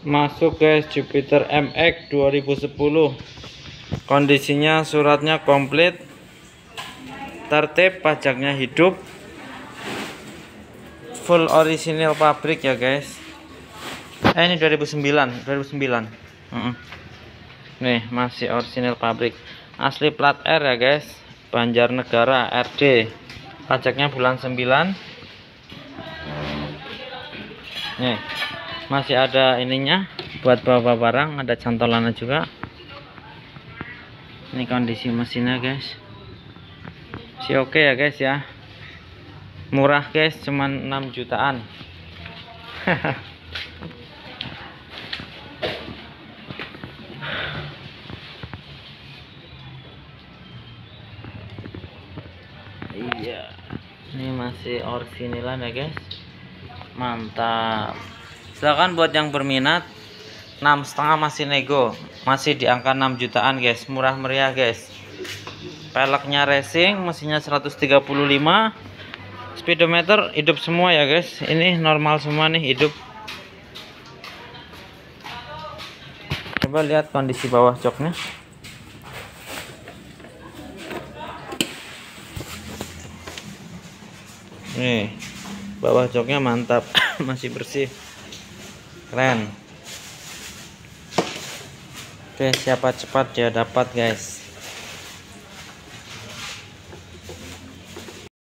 Masuk guys, Jupiter MX 2010. Kondisinya suratnya komplit, tertib, pajaknya hidup, full orisinil pabrik ya guys. Ini 2009. Nih masih orisinil pabrik, asli plat R ya guys, Banjarnegara RD. Pajaknya bulan 9. Nih masih ada ininya buat bawa barang, ada cantolannya juga. Ini kondisi mesinnya guys, si oke ya guys ya, murah guys, cuman 6 jutaan. Iya, ini masih orisinilan ya guys, mantap. Silakan buat yang berminat, 6,5 masih nego, masih di angka 6 jutaan guys, murah meriah guys. Peleknya racing, mesinnya 135, speedometer hidup semua ya guys, ini normal semua nih, hidup. Coba lihat kondisi bawah joknya. Nih bawah joknya mantap. Masih bersih, keren. Oke, siapa cepat dia dapat guys.